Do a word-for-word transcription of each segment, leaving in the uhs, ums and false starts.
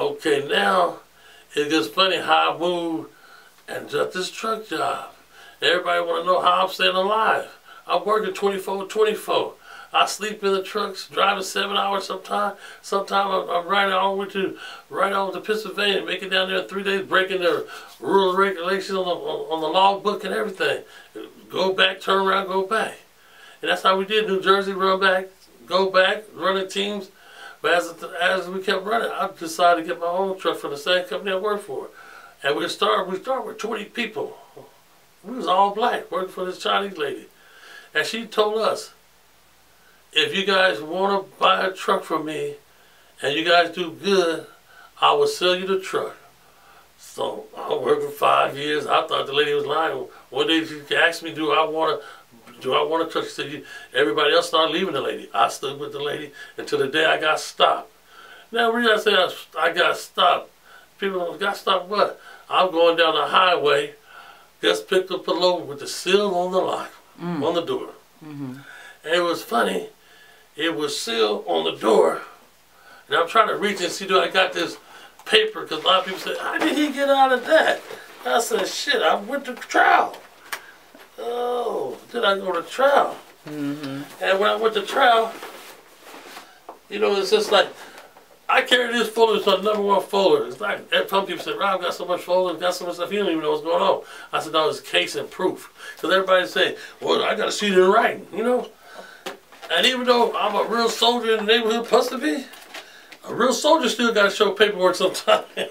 Okay, now it gets funny how I moved and got this truck job. Everybody want to know how I'm staying alive. I'm working twenty-four twenty-four. I sleep in the trucks, driving seven hours sometimes. Sometimes I'm, I'm riding all the way to right on to Pennsylvania, making down there in three days, breaking the rules regulations on the, on, on the log book and everything. Go back, turn around, go back. And that's how we did New Jersey, run back, go back, running teams. But as, as we kept running, I decided to get my own truck for the same company I worked for. And we started, we started with twenty people. We was all black, working for this Chinese lady. And she told us, if you guys want to buy a truck from me and you guys do good, I will sell you the truck. So I worked for five years. I thought the lady was lying. One day she asked me, do I want to do I want a truck? She said, everybody else started leaving the lady. I stood with the lady until the day I got stopped. Now, when I say I, I got stopped, people got stopped what? I'm going down the highway, just picked up a load with the seal on the lock, mm. on the door. Mm-hmm. And it was funny. It was sealed on the door, and I'm trying to reach and see do I got this paper, because a lot of people say, how did he get out of that? I said, shit, I went to trial. Oh, did I go to trial? Mm-hmm. And when I went to trial, you know, it's just like, I carry this folder, it's my number one folder. It's like, some people say, Rob, got so much folders, got so much stuff, you don't even know what's going on. I said, no, it's case and proof. Because everybody say, well, I got to see it in writing, you know? And even though I'm a real soldier in the neighborhood, supposed to be, a real soldier still got to show paperwork sometimes. Hey,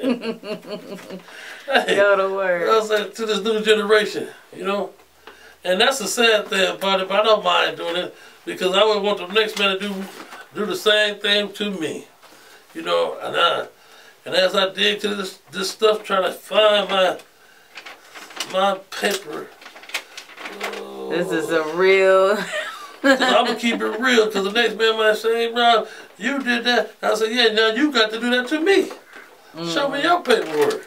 go to work. I was like, to this new generation, you know? And that's the sad thing about it, but I don't mind doing it because I would want the next man to do do the same thing to me, you know? And I, and as I dig to this this stuff, trying to find my my paper. Oh, this is a real. I'm going to keep it real, because the next man might say, hey, Rob, you did that. I said, yeah, now you got to do that to me. Mm. Show me your paperwork.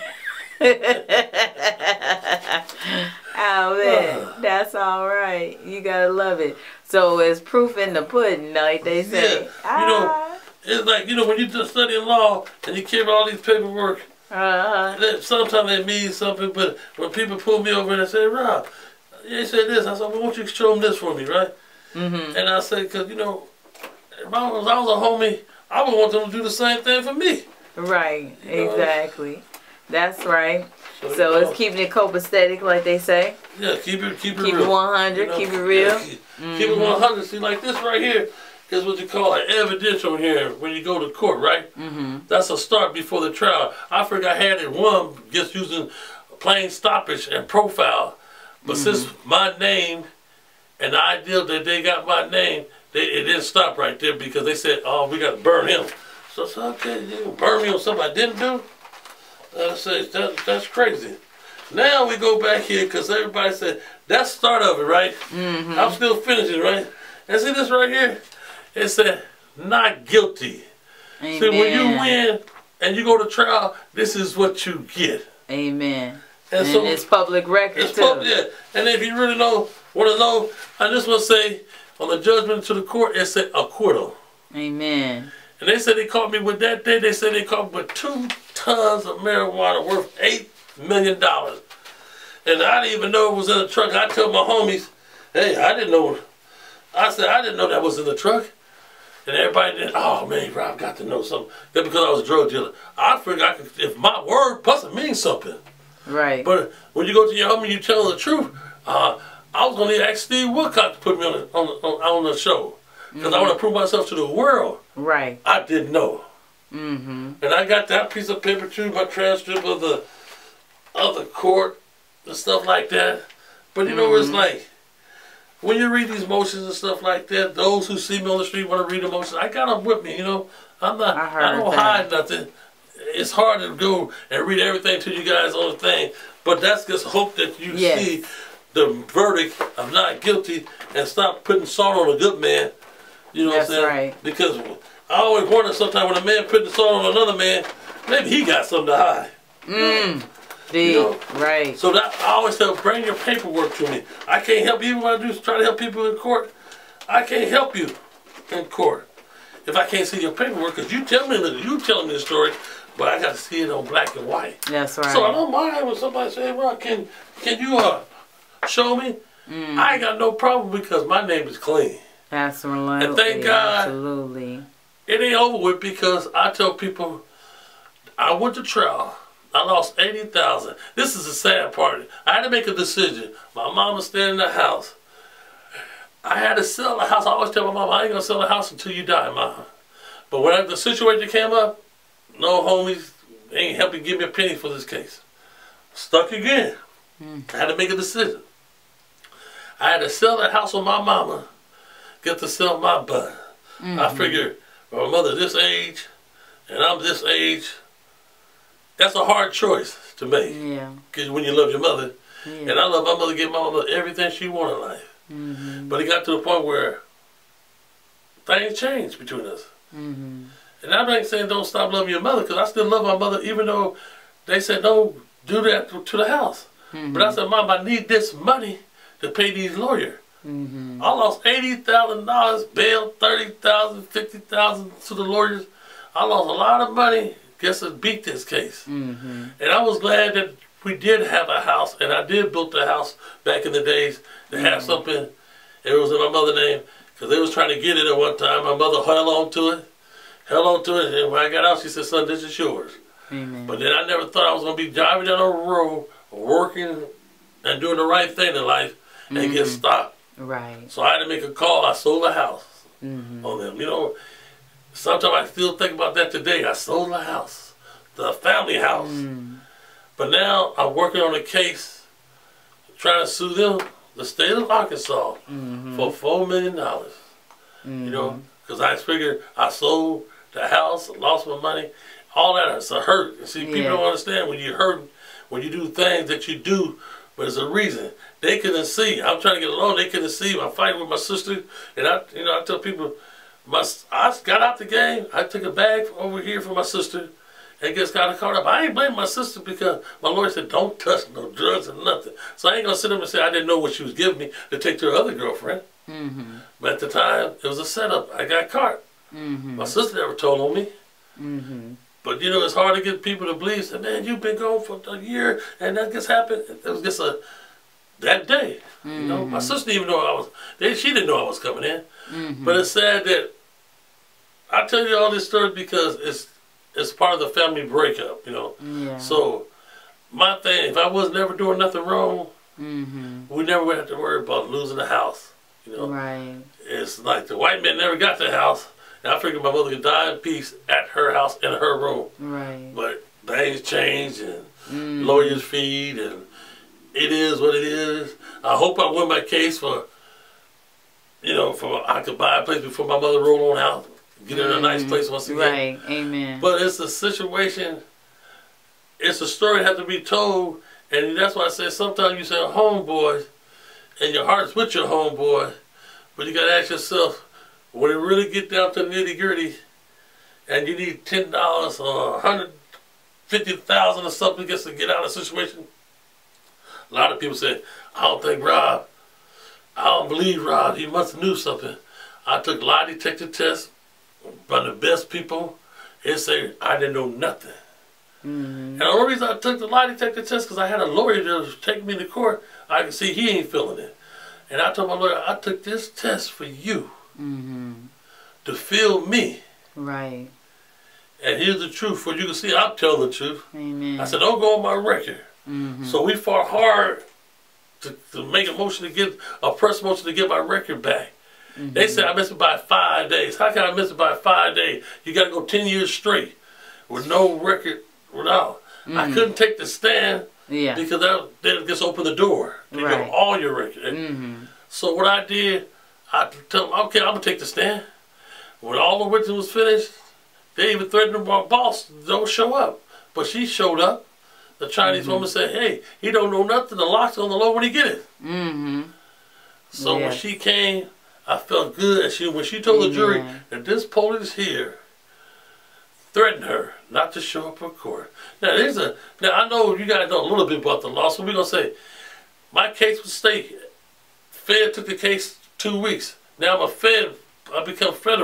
Oh, man, uh, that's all right. You got to love it. So it's proof in the pudding, like they say. Yeah, ah. you know, it's like, you know, when you're studying law and you carry all these paperwork, uh-huh. sometimes it means something, but when people pull me over and they say, Rob, they said this. I said, well, why don't you show them this for me, right? Mm-hmm. And I said, because, you know, if I was, I was a homie, I would want them to do the same thing for me. Right, you exactly. Know? That's right. So, so it's know, keeping it copacetic, like they say. Yeah, keep it keep it keep real. Keep it one hundred, you know? Keep it real. Yeah, keep, mm-hmm. keep it one hundred. See, like this right here is what you call an evidential hearing when you go to court, right? Mm-hmm. That's a start before the trial. I forgot I had it one just using plain stoppage and profile. But mm-hmm. since my name and the idea that they got my name, they, it didn't stop right there because they said, oh, we got to burn him. So I said, okay, you burn me on something I didn't do? I said, that, that's crazy. Now we go back here because everybody said, that's the start of it, right? Mm-hmm. I'm still finishing, right? And see this right here? It said, not guilty. Amen. See, when you win and you go to trial, this is what you get. Amen. And, and so it's public record it's too. Pub, yeah. And if you really know, want to know, I just want to say, on the judgment to the court, it said acquittal. Amen. And they said they caught me with that day. They said they caught me with two tons of marijuana worth eight million dollars. And I didn't even know it was in the truck. I told my homies, hey, I didn't know. I said, I didn't know that was in the truck. And everybody did, oh man, Rob got to know something. That's because I was a drug dealer. I figured I could, if my word must mean something. Right. But when you go to your home and you tell the truth, uh, I was going to ask Steve Woodcock to put me on the, on the, on, on the show. Because mm-hmm. I want to prove myself to the world. Right. I didn't know. Mm-hmm. And I got that piece of paper too, my transcript of the, of the court and stuff like that. But you mm-hmm. know what it's like? When you read these motions and stuff like that, those who see me on the street want to read the motions. I got them with me, you know. I'm not, I, I don't that. hide nothing. It's hard to go and read everything to you guys on the thing, but that's just hope that you yes. see the verdict of not guilty and stop putting salt on a good man. You know that's what I'm saying? Right. Because I always wonder sometimes when a man putting salt on another man, maybe he got something to hide. Mm. You know? Right. So that I always tell, bring your paperwork to me. I can't help you. Even when I do try to help people in court, I can't help you in court. if I can't see your paperwork, because you tell me the, you telling me the story, but I got to see it on black and white. That's right. So I don't mind when somebody say, "Well, can can you uh show me?" Mm. I ain't got no problem because my name is clean. Absolutely. And thank God, absolutely, it ain't over with because I tell people, I went to trial. I lost eighty thousand. This is the sad part. I had to make a decision. My mama staying in the house. I had to sell the house. I always tell my mom, I ain't gonna sell the house until you die, mom. But when the situation came up, no homies ain't helping give me a penny for this case. Stuck again. Mm. I had to make a decision. I had to sell that house with my mama, get to sell my butt. Mm-hmm. I figured, well, my mother this age, and I'm this age. That's a hard choice to make. Yeah. Because when you love your mother, yeah. and I love my mother, gave my mother everything she wanted in life. Mm-hmm. But it got to the point where things changed between us. Mm-hmm. And I'm not saying don't stop loving your mother, because I still love my mother, even though they said don't do that to, to the house. Mm-hmm. But I said, Mom, I need this money to pay these lawyers. Mm-hmm. I lost eighty thousand dollars, bail thirty thousand dollars, fifty thousand dollars to the lawyers. I lost a lot of money. Guess it beat this case. Mm-hmm. And I was glad that we did have a house, and I did build the house back in the days to mm-hmm. have something. It was in my mother's name, because they was trying to get it at one time. My mother held on to it, held on to it, and when I got out, she said, son, this is yours. Mm-hmm. But then I never thought I was going to be driving down the road, working and doing the right thing in life, and mm-hmm. get stopped. Right. So I had to make a call. I sold the house mm-hmm. on them. You know, sometimes I still think about that today. I sold the house, the family house. Mm. But now I'm working on a case trying to sue them, the state of Arkansas, mm-hmm. for four million dollars. Mm-hmm. You know, because I figured I sold the house, lost my money, all that. It's a hurt. And see, yeah. people don't understand when you hurt, when you do things that you do, but it's a reason. They couldn't see. I'm trying to get along. They couldn't see. I'm fighting with my sister, and I, you know, I tell people, my I got out the game. I took a bag over here for my sister, and gets got caught up. I ain't blaming my sister because my lawyer said don't touch no drugs or nothing. So I ain't gonna sit there and say I didn't know what she was giving me to take to her other girlfriend. Mm-hmm. But at the time, it was a setup. I got caught. Mm-hmm. My sister never told on me. Mm-hmm. But you know, it's hard to get people to believe. Say, man, you've been gone for a year, and that just happened. It was just a that day. Mm-hmm. You know, my sister didn't even know I was. They, she didn't know I was coming in. Mm-hmm. But it's sad that I tell you all this story because it's it's part of the family breakup. You know. Yeah. So my thing, if I was never doing nothing wrong, mm-hmm. we never would have to worry about losing the house. You know. Right. It's like the white man never got the house. And I figured my mother could die in peace at her house in her room. Right. But things change and mm. lawyers feed and it is what it is. I hope I win my case for, you know, for I could buy a place before my mother rolled on out, get her mm. in a nice place once again. Right. Amen. But it's a situation. It's a story that has to be told, and that's why I say sometimes you say homeboy, and your heart's with your homeboy, but you gotta ask yourself, when it really get down to the nitty gritty, and you need ten dollars or a hundred fifty thousand or something just to get out of the situation, a lot of people say, "I don't think Rob. I don't believe Rob. He must have knew something." I took lie detector tests by the best people. It said I didn't know nothing. Mm-hmm. And the only reason I took the lie detector test because I had a lawyer that was taking me to court. I could see he ain't feeling it, and I told my lawyer, "I took this test for you." Mm-hmm. To feel me. Right. And here's the truth. For you can see, I'm telling the truth. Amen. I said, don't go on my record. Mm-hmm. So we fought hard to, to make a motion to get, a press motion to get my record back. Mm-hmm. They said I missed it by five days. How can I miss it by five days? You got to go ten years straight with no record without. Mm-hmm. I couldn't take the stand yeah. because that, that just opened the door to right. get all your record. Mm-hmm. So what I did, I tell them, okay, I'm going to take the stand. When all the witnesses was finished, they even threatened my boss, don't show up. But she showed up. The Chinese mm-hmm. woman said, hey, he don't know nothing. The lock's on the low when he get it. Mm-hmm. So yeah. when she came, I felt good. And she, when she told mm-hmm. the jury that this police here threatened her not to show up for court. Now, there's a, now I know you guys know a little bit about the law, so we're going to say, my case was state. Fed took the case two weeks. Now I'm a Fed, I become federal.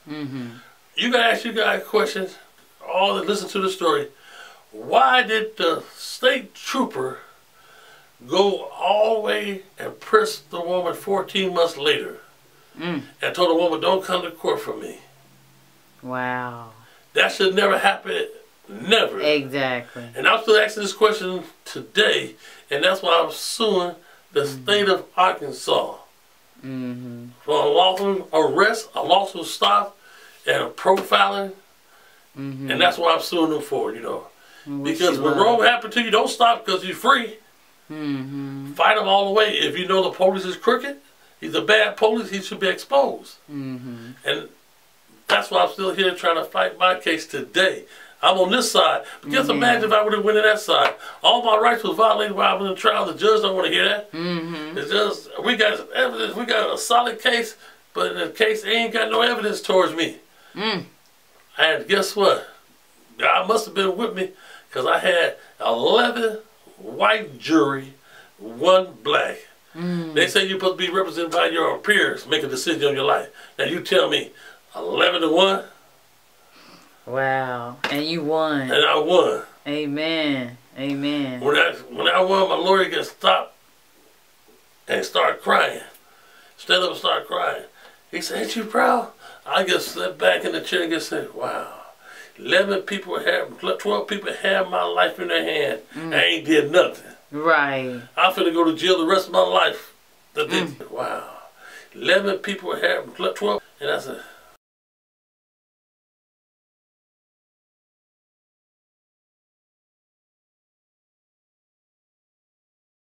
Mm-hmm. You gotta ask you guys questions, all that listen to the story. Why did the state trooper go all the way and press the woman fourteen months later Mm. and told the woman, don't come to court for me? Wow. That should never happen. Never. Exactly. And I'm still asking this question today, and that's why I'm suing the Mm-hmm. state of Arkansas Mm-hmm. for a lawful arrest, a lawful stop, and a profiling. Mm-hmm. And that's what I'm suing them for, you know. Which Because you when love. wrong happens to you, don't stop because you're free. Mm-hmm. Fight them all the way. If you know the police is crooked, he's a bad police, he should be exposed. Mm-hmm. And that's why I'm still here trying to fight my case today. I'm on this side. But just Mm-hmm. imagine if I would have went to that side. All my rights was violated while I was in trial. The judge don't want to hear that. Mm-hmm. It's just, we got evidence, we got a solid case, but the case ain't got no evidence towards me. Mm. And guess what? God must have been with me because I had eleven white jury, one black. Mm. They say you're supposed to be represented by your peers, make a decision on your life. Now you tell me, eleven to one, Wow. And you won. and I won. Amen. Amen. When I when I won, my lawyer get stopped and start crying. Stand up and start crying. He said, "Ain't you proud?" I just sat back in the chair and just said, "Wow, eleven people have, twelve people have my life in their hand. Mm. I ain't did nothing. Right. I'm finna go to jail the rest of my life." That they, Mm. wow, eleven people have, twelve, and I said,